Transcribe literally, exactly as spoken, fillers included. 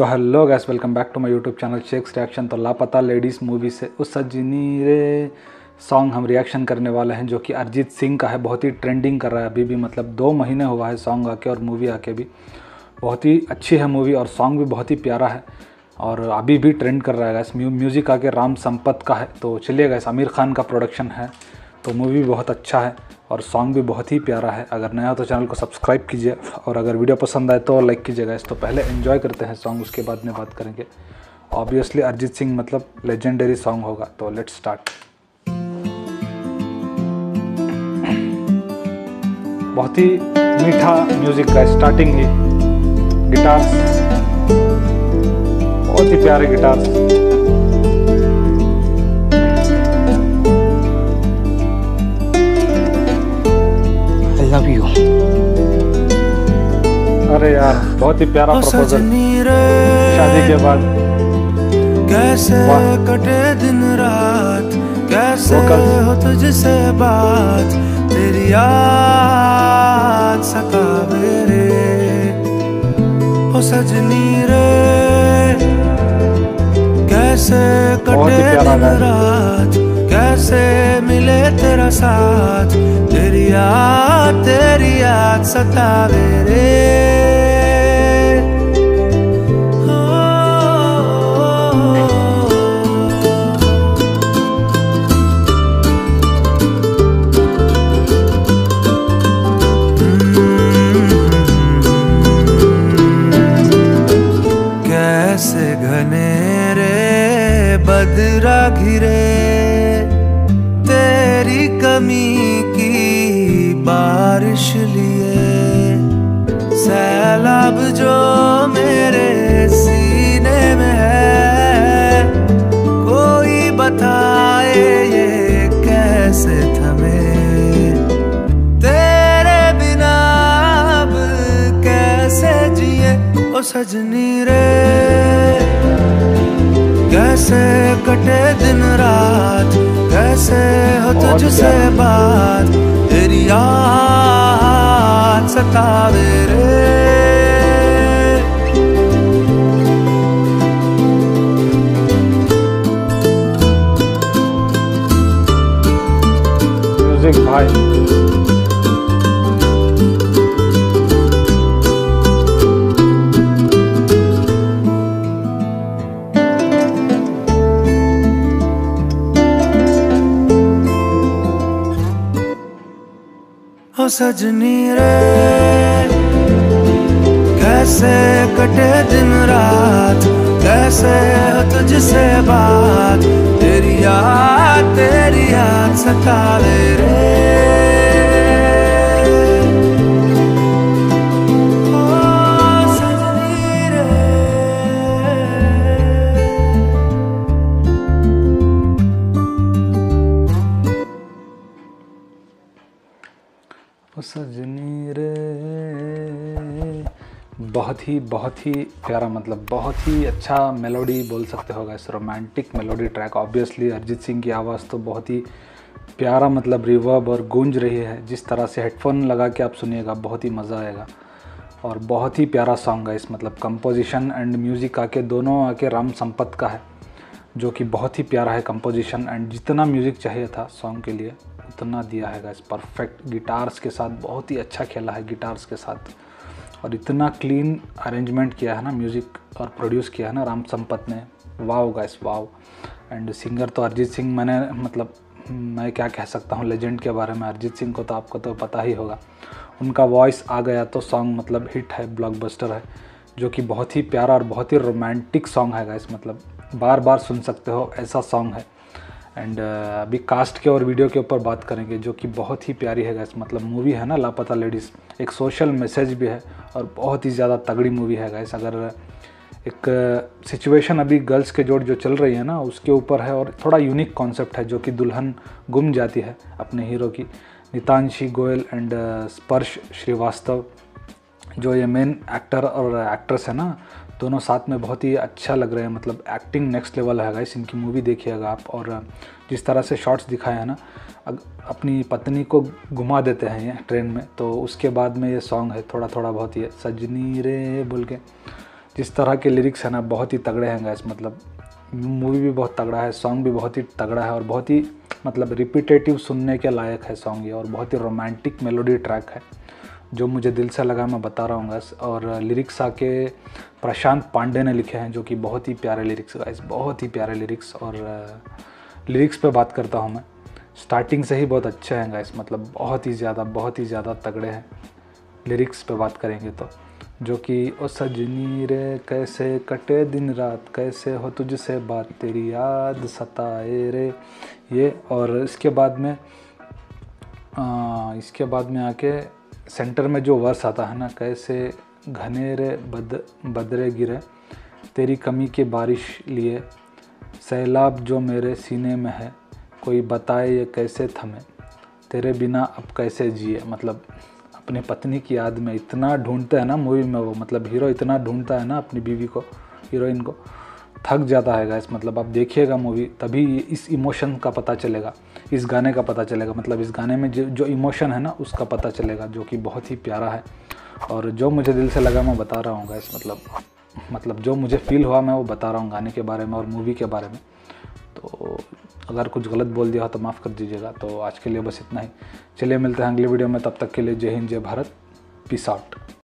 तो hello guys, welcome back to my YouTube channel shakes reaction. तो Laapataa ladies movie से उस सजनी रे सॉन्ग हम रिएक्शन करने वाले हैं, जो कि अरिजीत सिंह का है। बहुत ही ट्रेंडिंग कर रहा है अभी भी, मतलब दो महीने हुआ है सॉन्ग आके और मूवी आके भी। बहुत ही अच्छी है मूवी और सॉन्ग भी बहुत ही प्यारा है और अभी भी ट्रेंड कर रहा है गाइस। म्यूज़िक आके राम संपत का है। तो चलिए गाइस, आमिर खान का प्रोडक्शन है, तो मूवी भी बहुत अच्छा है और सॉन्ग भी बहुत ही प्यारा है। अगर नया हो तो चैनल को सब्सक्राइब कीजिए और अगर वीडियो पसंद आए तो लाइक कीजिएगा। इस तो पहले एंजॉय करते हैं सॉन्ग, उसके बाद में बात करेंगे। ऑब्वियसली अरिजीत सिंह मतलब लेजेंडरी सॉन्ग होगा। तो लेट्स स्टार्ट। बहुत ही मीठा म्यूजिक का स्टार्टिंग ही, गिटार्स बहुत ही प्यारे गिटार्स। Love you. अरे यार, बहुत ही प्यारा प्रपोजल शादी के बाद। कैसे कटे दिन रात, कैसे हो तुझसे बात, तेरी याद सतावे रे ओ सजनी रे। कैसे कटे दिन रात, कैसे मिले तेरा साथ, तेरी याद तेरी याद सतावे रे। कैसे घने रे बदरा घिरे, तेरी कमी की बारिश लिए, सैलाब जो मेरे सीने में है, कोई बताए ये कैसे थमे, तेरे बिना अब कैसे जिए ओ सजनी रे। कैसे कटे दिन रात, कैसे हो तुझसे बात, तेरी याद सतावे रे। म्यूजिक भाई ओ सजनी रे। कैसे कटे दिन रात, कैसे हो तुझसे बात, तेरी याद तेरी याद सतावे रे। ओ सजनी रे। सजनी रे, बहुत ही बहुत ही प्यारा, मतलब बहुत ही अच्छा मेलोडी बोल सकते होगा इस romantic melody track. Obviously Arijit Singh की आवाज़ तो बहुत ही प्यारा, मतलब रिवर्ब और गूंज रही है। जिस तरह से हेडफोन लगा के आप सुनिएगा बहुत ही मज़ा आएगा और बहुत ही प्यारा सॉन्ग है इस, मतलब कंपोजिशन एंड म्यूज़िक आके दोनों आके राम संपत का है, जो कि बहुत ही प्यारा है कंपोजिशन एंड जितना म्यूज़िक चाहिए था सॉन्ग के लिए उतना दिया है गाइस। परफेक्ट गिटार्स के साथ बहुत ही अच्छा खेला है गिटार्स के साथ और इतना क्लीन अरेंजमेंट किया है ना म्यूज़िक और प्रोड्यूस किया है ना राम संपत ने। Wow guys, wow. And singer तो अरिजीत सिंह, मैंने मतलब मैं क्या कह सकता हूँ लेजेंड के बारे में। अरिजीत सिंह को तो आपको तो पता ही होगा, उनका वॉइस आ गया तो सॉन्ग मतलब हिट है, ब्लॉकबस्टर है, जो कि बहुत ही प्यारा और बहुत ही रोमांटिक सॉन्ग है गाइस। मतलब बार बार सुन सकते हो ऐसा सॉन्ग है। एंड uh, अभी कास्ट के और वीडियो के ऊपर बात करेंगे, जो कि बहुत ही प्यारी है गाइस। मतलब मूवी है ना लापता लेडीज़, एक सोशल मैसेज भी है और बहुत ही ज़्यादा तगड़ी मूवी है गाइस। अगर एक सिचुएशन uh, अभी गर्ल्स के जोड़ जो चल रही है ना उसके ऊपर है और थोड़ा यूनिक कॉन्सेप्ट है, जो कि दुल्हन गुम जाती है अपने हीरो की। नितांशी गोयल एंड uh, स्पर्श श्रीवास्तव, जो ये मेन एक्टर और एक्ट्रेस है ना, दोनों साथ में बहुत ही अच्छा लग रहे हैं। मतलब एक्टिंग नेक्स्ट लेवल है गाइस, इनकी मूवी देखिएगा आप। और जिस तरह से शॉट्स दिखाए हैं ना, अपनी पत्नी को घुमा देते हैं ये ट्रेन में, तो उसके बाद में ये सॉन्ग है थोड़ा थोड़ा बहुत ही सजनी रे बोल के, जिस तरह के लिरिक्स है ना बहुत ही तगड़े हैं गाइस। मतलब मूवी भी बहुत तगड़ा है, सॉन्ग भी बहुत ही तगड़ा है और बहुत ही मतलब रिपीटेटिव सुनने के लायक है सॉन्ग ये, और बहुत ही रोमांटिक मेलोडी ट्रैक है जो मुझे दिल से लगा, मैं बता रहा हूँ गाइस। और लिरिक्स आके प्रशांत पांडे ने लिखे हैं जो कि बहुत ही प्यारे लिरिक्स गाइस, बहुत ही प्यारे लिरिक्स। और लिरिक्स पे बात करता हूँ मैं, स्टार्टिंग से ही बहुत अच्छे हैं गाइस, मतलब बहुत ही ज़्यादा बहुत ही ज़्यादा तगड़े हैं। लिरिक्स पे बात करेंगे तो जो कि ओ सजनी रे कैसे कटे दिन रात, कैसे हो तुझसे बात, तेरी याद सताए रे, ये। और इसके बाद में आ, इसके बाद में आके सेंटर में जो वर्स आता है ना, कैसे घने रे बद बदरे गिरे, तेरी कमी के बारिश लिए, सैलाब जो मेरे सीने में है, कोई बताए ये कैसे थमे, तेरे बिना अब कैसे जिए। मतलब अपनी पत्नी की याद में इतना ढूंढते हैं ना मूवी में वो, मतलब हीरो इतना ढूंढता है ना अपनी बीवी को, हीरोइन को, थक जाता है गाइस। मतलब आप देखिएगा मूवी तभी इस इमोशन का पता चलेगा, इस गाने का पता चलेगा, मतलब इस गाने में जो जो इमोशन है ना उसका पता चलेगा, जो कि बहुत ही प्यारा है। और जो मुझे दिल से लगा मैं बता रहा हूँ गाइस, मतलब मतलब जो मुझे फील हुआ मैं वो बता रहा हूँ गाने के बारे में और मूवी के बारे में। तो अगर कुछ गलत बोल दिया हो तो माफ़ कर दीजिएगा। तो आज के लिए बस इतना ही, चलिए मिलते हैं अगले वीडियो में, तब तक के लिए जय हिंद जय भारत, पीस आउट।